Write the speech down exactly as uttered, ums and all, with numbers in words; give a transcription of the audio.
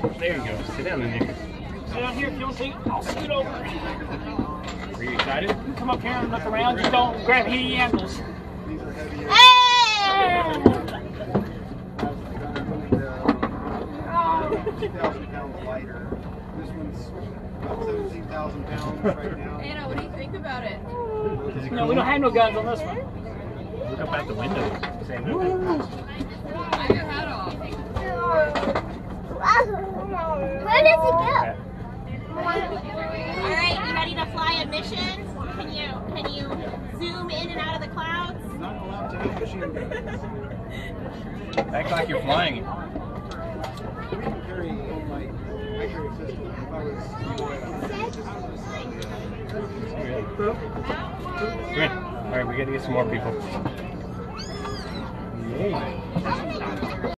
There you go. Sit down in there. Sit down here if you don't think I'll scoot over. Are you excited? You come up here and look around. You don't grab any angles. These are heavy. Hey! two thousand pounds lighter. This one's about seventeen thousand pounds right now. Anna, what do you think about it? Is it No, cool? we don't have no guns on this one. Look up out the window. Say, Take your hat off. Where does it go? All right, you ready to fly a mission? Can you can you zoom in and out of the clouds? Not allowed to have machine guns. Act like you're flying it. We can carry, like, I carry a pistol. If I was, Come here. All right, we got to get some more people. Yay.